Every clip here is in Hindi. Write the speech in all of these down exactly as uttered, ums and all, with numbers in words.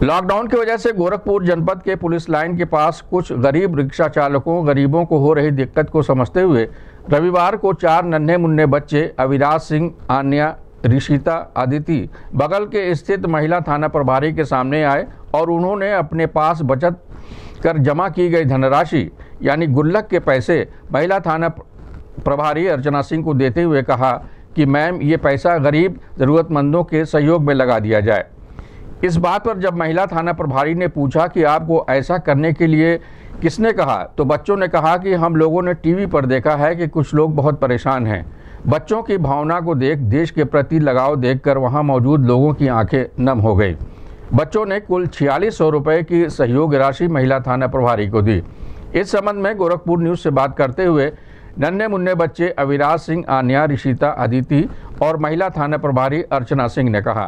लॉकडाउन की वजह से गोरखपुर जनपद के पुलिस लाइन के पास कुछ गरीब रिक्शा चालकों गरीबों को हो रही दिक्कत को समझते हुए रविवार को चार नन्हे मुन्ने बच्चे अविराज सिंह, आन्या, ऋषिता, अदिति बगल के स्थित महिला थाना प्रभारी के सामने आए और उन्होंने अपने पास बचत कर जमा की गई धनराशि यानी गुल्लक के पैसे महिला थाना प्रभारी अर्चना सिंह को देते हुए कहा कि मैम ये पैसा गरीब ज़रूरतमंदों के सहयोग में लगा दिया जाए। इस बात पर जब महिला थाना प्रभारी ने पूछा कि आपको ऐसा करने के लिए किसने कहा, तो बच्चों ने कहा कि हम लोगों ने टीवी पर देखा है कि कुछ लोग बहुत परेशान हैं। बच्चों की भावना को देख देश के प्रति लगाव देखकर वहां मौजूद लोगों की आंखें नम हो गई। बच्चों ने कुल छियालीस सौ रुपये की सहयोग राशि महिला थाना प्रभारी को दी। इस संबंध में गोरखपुर न्यूज़ से बात करते हुए नन्हे मुन्ने बच्चे अविराज सिंह, आन्या, ऋषिता, अदिति और महिला थाना प्रभारी अर्चना सिंह ने कहा,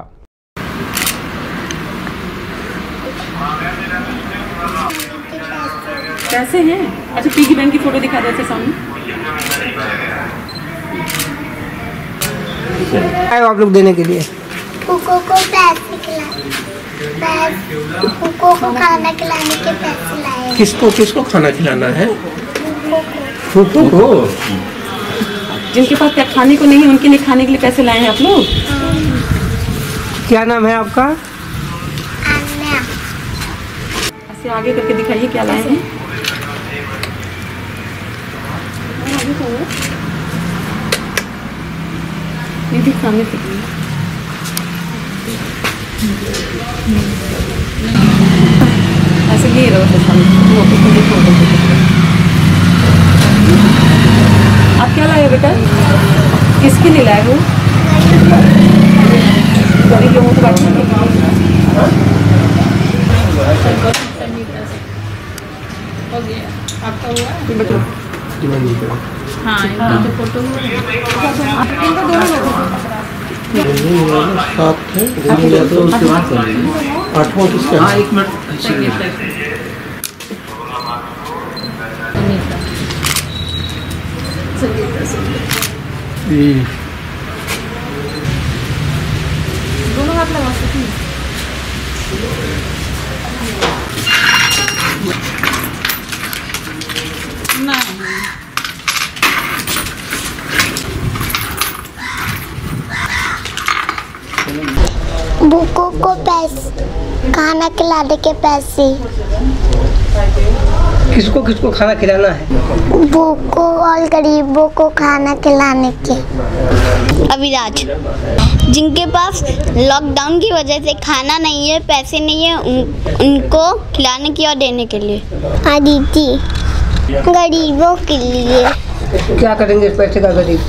कैसे हैं? अच्छा, पिगी बैंक की फोटो दिखा देते सामने। आए आप लोग देने के लिए? फूको को पैसे खिलाए, फूको को खाना खिलाने के पैसे लाए। किसको किसको खाना खिलाना है? फूको को। जिनके पास क्या खाने को नहीं है उनके लिए खाने के लिए पैसे लाए हैं आप लोग। क्या नाम है आपका? अन्या। ऐसे आगे करके दिखाइए क्या लाए हैं। दीदी सामने से ऐसे ये रहो सामने। आप क्या लाए बेटा? किसके लिए लाए हो? गरीब लोगों को बांटने के लिए। आपका हुआ? हाँ, इनका तो फोटो इनका दोनों लोगों सात है, आठवां किसका? हाँ, एक मिनट। दोनों हाथ लगा सकती हैं। भूखों को पैसे, खाना खिलाने के पैसे। किसको किसको खाना खिलाना है? भूखों और गरीबों को खाना खिलाने के। अविराज, जिनके पास लॉकडाउन की वजह से खाना नहीं है, पैसे नहीं है, उन, उनको खिलाने की और देने के लिए। अदिति, गरीबों के लिए। क्या करेंगे इस पैसे का गरीब?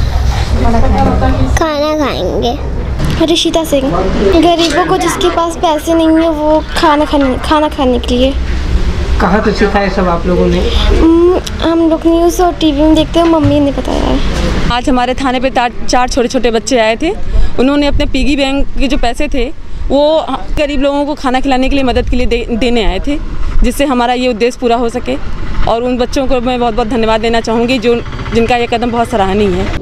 खाना खाएंगे। ऋषिता सिंह, गरीबों को जिसके पास पैसे नहीं है वो खाना खाने खाना खाने के लिए। कहाँ से सीखा है सब आप लोगों ने? हम लोग न्यूज़ और टीवी में देखते हैं, मम्मी ने बताया है। आज हमारे थाने पे चार छोटे छोटे बच्चे आए थे। उन्होंने अपने पिगी बैंक के जो पैसे थे वो गरीब लोगों को खाना खिलाने के लिए मदद के लिए दे, देने आए थे, जिससे हमारा ये उद्देश्य पूरा हो सके। और उन बच्चों को मैं बहुत बहुत धन्यवाद देना चाहूँगी जो जिनका ये कदम बहुत सराहनीय है।